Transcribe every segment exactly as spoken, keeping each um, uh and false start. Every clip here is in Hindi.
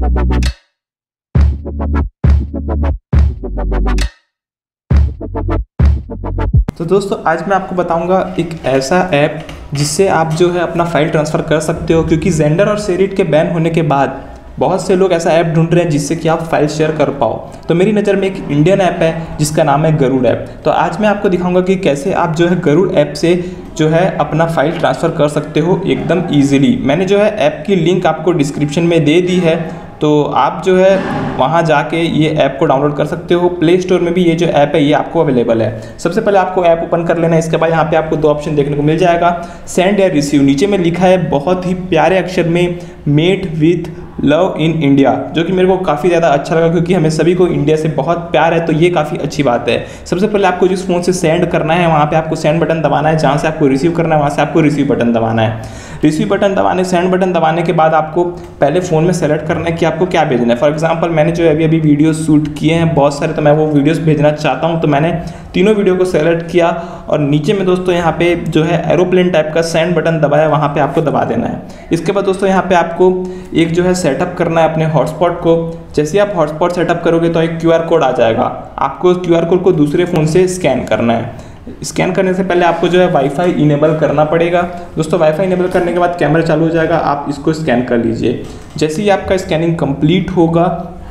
तो दोस्तों आज मैं आपको बताऊंगा एक ऐसा ऐप जिससे आप जो है अपना फाइल ट्रांसफ़र कर सकते हो, क्योंकि जेंडर और शेयरिट के बैन होने के बाद बहुत से लोग ऐसा ऐप ढूंढ रहे हैं जिससे कि आप फाइल शेयर कर पाओ। तो मेरी नज़र में एक इंडियन ऐप है जिसका नाम है गरुड़ ऐप। तो आज मैं आपको दिखाऊंगा कि कैसे आप जो है गरुड़ ऐप से जो है अपना फाइल ट्रांसफ़र कर सकते हो एकदम ईजिली। मैंने जो है ऐप की लिंक आपको डिस्क्रिप्शन में दे दी है, तो आप जो है वहाँ जाके ये ऐप को डाउनलोड कर सकते हो। प्ले स्टोर में भी ये जो ऐप है ये आपको अवेलेबल है। सबसे पहले आपको ऐप ओपन कर लेना है। इसके बाद यहाँ पे आपको दो ऑप्शन देखने को मिल जाएगा, सेंड या रिसीव। नीचे में लिखा है बहुत ही प्यारे अक्षर में met with love in India, जो कि मेरे को काफ़ी ज़्यादा अच्छा लगा क्योंकि हमें सभी को इंडिया से बहुत प्यार है, तो ये काफ़ी अच्छी बात है। सबसे पहले आपको जिस फ़ोन से सेंड करना है वहाँ पे आपको सेंड बटन दबाना है, जहाँ से आपको रिसीव करना है वहाँ से आपको रिसीव बटन दबाना है। रिसीव बटन दबाने सेंड बटन दबाने के बाद आपको पहले फ़ोन में सेलेक्ट करना है कि आपको क्या भेजना है। फॉर एग्जांपल मैंने जो अभी अभी वीडियो शूट किए हैं बहुत सारे, तो मैं वो वीडियोस भेजना चाहता हूं, तो मैंने तीनों वीडियो को सेलेक्ट किया और नीचे में दोस्तों यहाँ पे जो है एरोप्लेन टाइप का सेंड बटन दबाया, वहाँ पे आपको दबा देना है। इसके बाद दोस्तों यहाँ पे आपको एक जो है सेटअप करना है अपने हॉटस्पॉट को। जैसे आप हॉटस्पॉट सेटअप करोगे तो एक क्यू आर कोड आ जाएगा, आपको क्यू आर कोड को दूसरे फ़ोन से स्कैन करना है। स्कैन करने से पहले आपको जो है वाईफाई इनेबल करना पड़ेगा। दोस्तों वाईफाई इनेबल करने के बाद कैमरा चालू हो जाएगा, आप इसको स्कैन कर लीजिए। जैसे ही आपका स्कैनिंग कंप्लीट होगा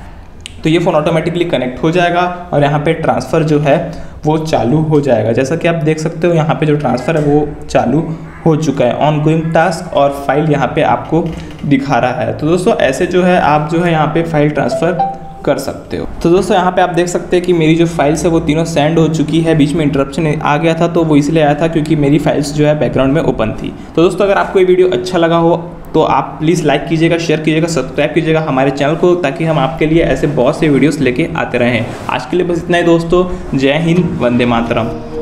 तो ये फ़ोन ऑटोमेटिकली कनेक्ट हो जाएगा और यहाँ पे ट्रांसफ़र जो है वो चालू हो जाएगा। जैसा कि आप देख सकते हो यहाँ पे जो ट्रांसफ़र है वो चालू हो चुका है, ऑन गोइंग टास्क, और फाइल यहाँ पे आपको दिखा रहा है। तो दोस्तों ऐसे जो है आप जो है यहाँ पे फाइल ट्रांसफ़र कर सकते हो। तो दोस्तों यहाँ पे आप देख सकते हैं कि मेरी जो फाइल्स है वो तीनों सेंड हो चुकी है। बीच में इंटरप्शन आ गया था तो वो इसलिए आया था क्योंकि मेरी फाइल्स जो है बैकग्राउंड में ओपन थी। तो दोस्तों अगर आपको ये वीडियो अच्छा लगा हो तो आप प्लीज़ लाइक कीजिएगा, शेयर कीजिएगा, सब्सक्राइब कीजिएगा हमारे चैनल को, ताकि हम आपके लिए ऐसे बहुत से वीडियोस लेके आते रहें। आज के लिए बस इतना ही दोस्तों। जय हिंद, वंदे मातरम।